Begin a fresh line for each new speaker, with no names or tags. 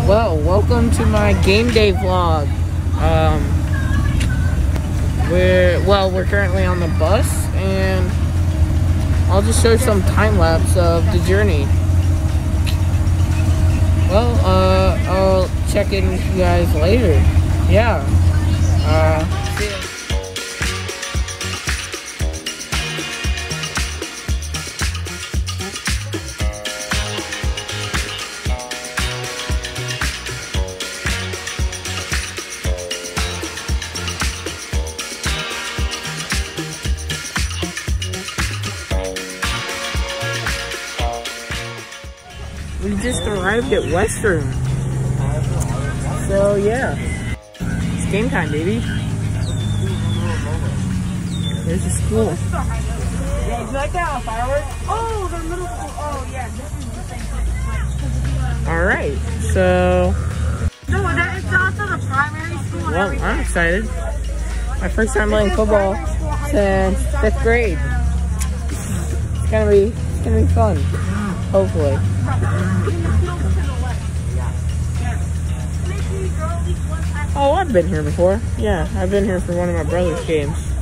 Well, welcome to my game day vlog. We're currently on the bus, and I'll just show some time lapse of the journey. Well, I'll check in with you guys later. Yeah. See ya. We just arrived at Western. So yeah, it's game time, baby. There's the school.
Yeah, you like that fireworks? Oh, the middle school. Oh yeah, this is the same place.
All right, so.
No, that is also the primary school.
Well, I'm excited. My first time playing football since 5th grade. It's gonna be fun. Hopefully. Oh, I've been here before. Yeah, I've been here for one of my brother's games.